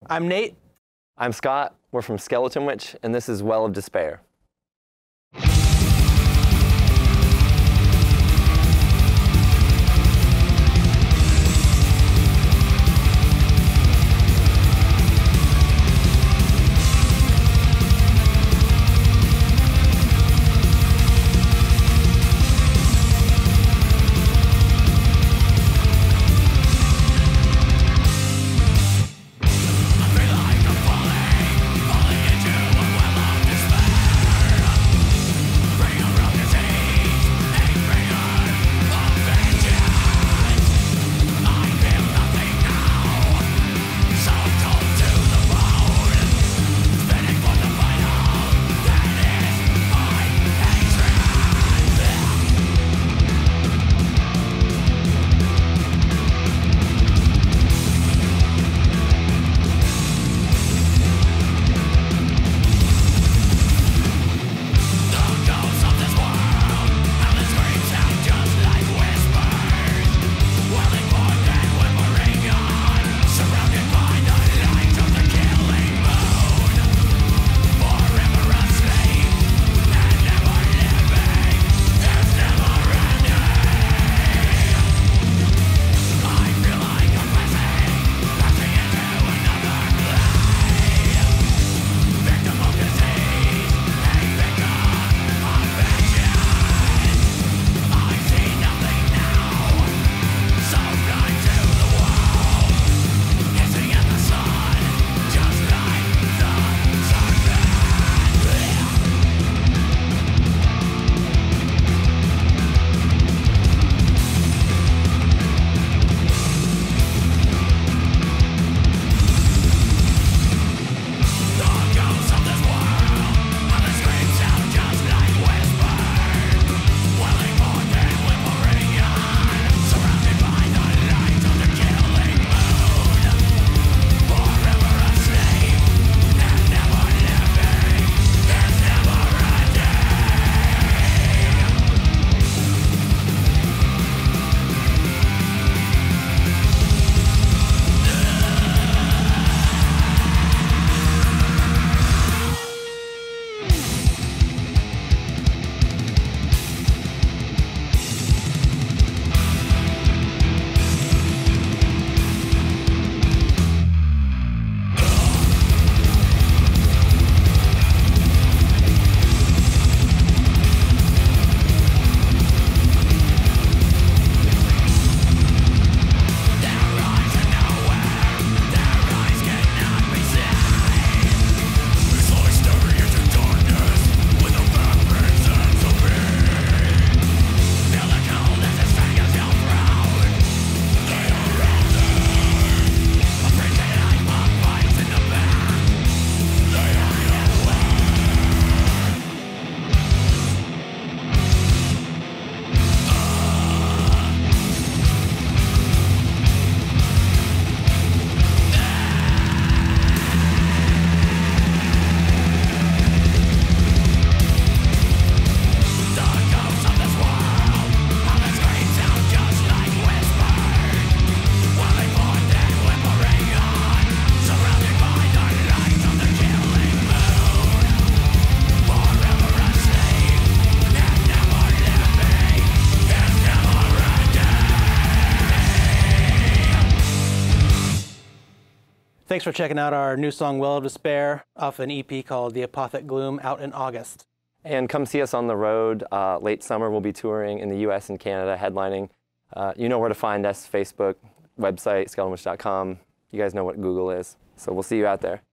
I'm Nate. I'm Scott. We're from Skeletonwitch, and this is Well of Despair. Thanks for checking out our new song, Well of Despair, off an EP called The Apothic Gloom, out in August. And come see us on the road. Late summer, we'll be touring in the US and Canada, headlining. You know where to find us: Facebook, website, skeletonwitch.com. You guys know what Google is. So we'll see you out there.